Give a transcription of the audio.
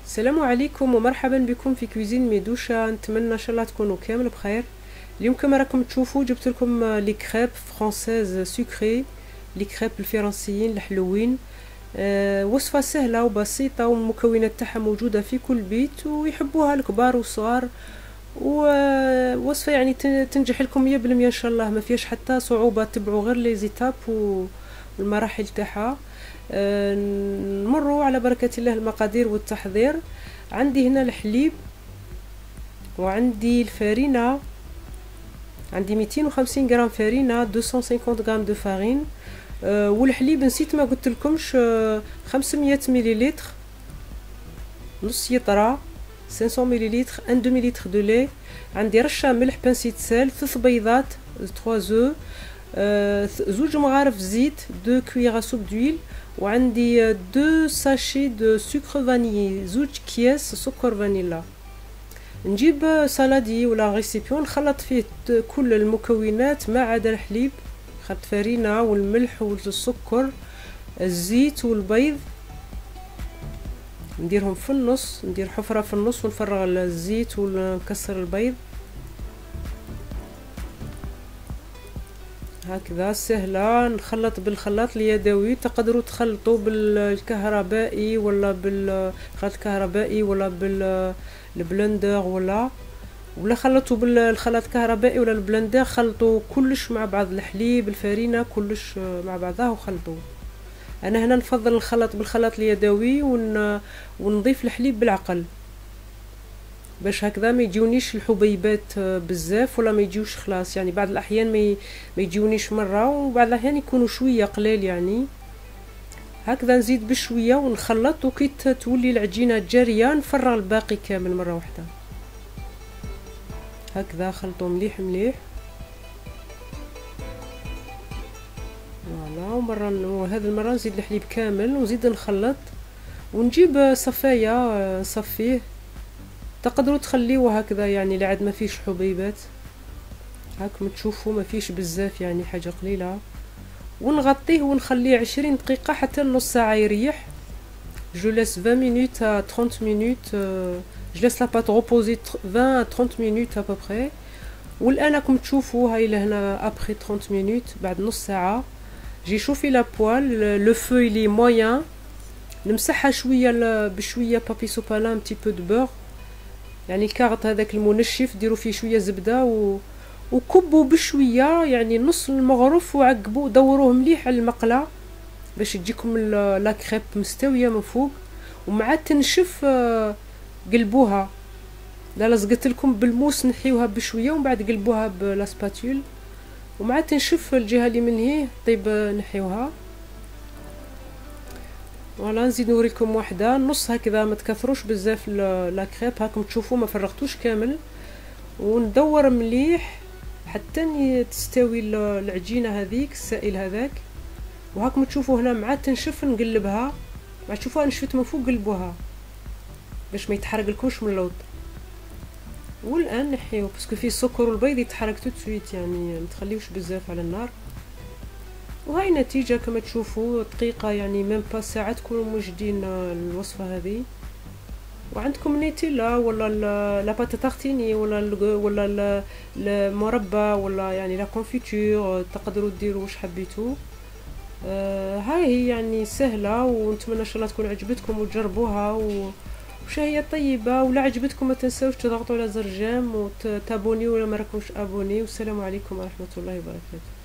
السلام عليكم ومرحبا بكم في كويزين ميدوشا. نتمنى ان شاء الله تكونوا كامل بخير. اليوم كما راكم تشوفوا جبت لكم لي كريب فرانسيز سكري، لي كريب الفرنسيين الحلوين. وصفه سهله وبسيطه والمكونات تاعها موجوده في كل بيت ويحبوها الكبار والصغار، ووصفه يعني تنجح لكم 100% ان شاء الله، ما فيهاش حتى صعوبه. تبعوا غير لي زيتاب والمراحل تاعها. نمروا على بركة الله المقادير والتحضير. عندي هنا الحليب وعندي الفارينة، عندي 250 غرام فارينة، 250 غرام دو فارين. والحليب نسيت ما قلت لكمش، 500 مليلتر، نص يطرة، 500 مليلتر، 1 دمي لتر دو لي. عندي رشة ملح، بانسيت سال، 3 بيضات، 3 زو، زوج مغارف زيت، 2 كويغا سوب دويل، وعندي 2 ساشي دو سكر فانيي، زوج اكياس سكر فانيلا. نجيب سالادي ولا ريسيبيون نخلط فيه كل المكونات ما عدا الحليب، خلط فارينة والملح والسكر، الزيت والبيض، نديرهم في النص، ندير حفرة في النص ونفرغ الزيت ونكسر البيض. هكذا سهلة. نخلط بالخلاط اليدوي، تقدروا تخلطوا بالكهربائي ولا بالخلاط الكهربائي ولا بالبلندر ولا خلطوا بالخلاط الكهربائي ولا البلندر. خلطوا كلش مع بعض، الحليب الفارينة كلش مع بعضها وخلطوا. انا هنا نفضل نخلط بالخلاط اليدوي ونضيف الحليب بالعقل، باش هكذا ما يجونيش الحبيبات بزاف ولا ما يجيوش خلاص. يعني بعض الاحيان ما يجونيش مره، وبعض الاحيان يكونوا شويه قليل. يعني هكذا نزيد بشويه ونخلط، وكي تولي العجينه جاريه نفرغ الباقي كامل مره واحده. هكذا خلطوا مليح مليح. فوالا. وهذه المره نزيد الحليب كامل ونزيد نخلط، ونجيب صفايه نصفيه. تقدروا تخليوه هكذا يعني لعد ما فيش حبيبات، هاكم تشوفوا ما فيش بزاف، يعني حاجه قليله. ونغطيه ونخليه 20 دقيقه حتى نص ساعه يريح. جو لاisse 20 minutes à 30 minutes، je laisse la pâte reposer 20 à 30 minutes à peu près. والان راكم تشوفوا هاي لهنا ابري 30 minutes، بعد نص ساعه. جي شوفي لا بوال، لو فو لي موين، نمسحها شويه بشويه بابي سوبالان، ان تي بو دو بور، يعني الكاغط هذاك المنشف ديروا فيه شويه زبده وكبوا بشويه، يعني نص المغرف، وعقبوا دوروه مليح على المقله باش تجيكم لا كريب مستويه من فوق. ومع تنشف قلبوها، لا لصقت لكم بالموس نحيوها بشويه ومن بعد قلبوها بلا سباتول، ومع تنشف الجهه اللي من هي طيب نحيوها. فوالا. نزيد نوريكم واحده نص هكذا، ما تكثروش بزاف لا كريب، هاكم تشوفوا ما فرغتوش كامل. وندور مليح حتى تستوي العجينه هذيك، السائل هذاك. وهاكم تشوفوا هنا مع تنشف نقلبها، مع تشوفوها نشفت من فوق قلبوها باش ما يتحرق لكمش من اللوط. والان نحيو باسكو فيه السكر والبيض يتحرق تو سويت، يعني ما تخليوش بزاف على النار. وهاي النتيجه كما تشوفوا، دقيقه يعني ميم با ساعه تكونوا موجدين الوصفه هذه. وعندكم نيتيلا ولا لا بات تارتيني ولا المربى ولا يعني لا كونفيتور، تقدروا ديروا واش حبيتوا. هاي هي يعني سهله، ونتمنى ان شاء الله تكون عجبتكم وتجربوها وشهيه طيبه. ولا عجبتكم ما تنسوش تضغطوا على زر جيم وتابونيو ولا ما راكمش ابوني. والسلام عليكم ورحمه الله وبركاته.